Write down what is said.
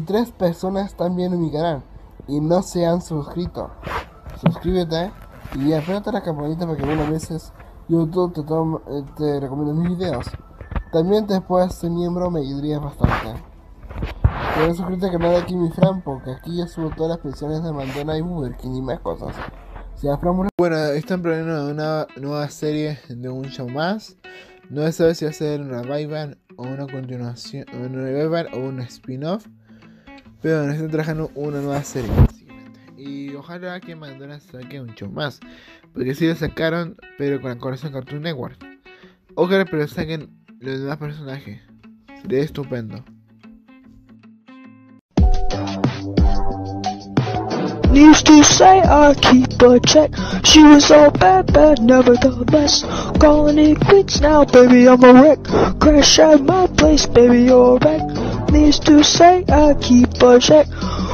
3 personas están viendo mi canal y no se han suscrito, suscríbete y apérate la campanita para que algunas veces YouTube te recomienda mis videos. También te puedes ser miembro, me ayudaría bastante. Puedes suscribirte al canal de aquí mi Fran, porque aquí yo subo todas las pensiones de McDonald's y Burger King y más cosas. Bueno, están planeando una nueva serie de un show más. No se sabe si va a ser un revival o una continuación, o un revival o un spin-off. Pero están trabajando una nueva serie, básicamente. Y ojalá que McDonald's saque un show más. Porque si lo sacaron, pero con la corazón Cartoon Network. Ojalá pero saquen los demás personajes. Sería estupendo. Used to say I keep a check. She was all bad, never the best. Calling it quits now, baby, I'm a wreck. Crash at my place, baby, you're a wreck. Used to say I keep a check.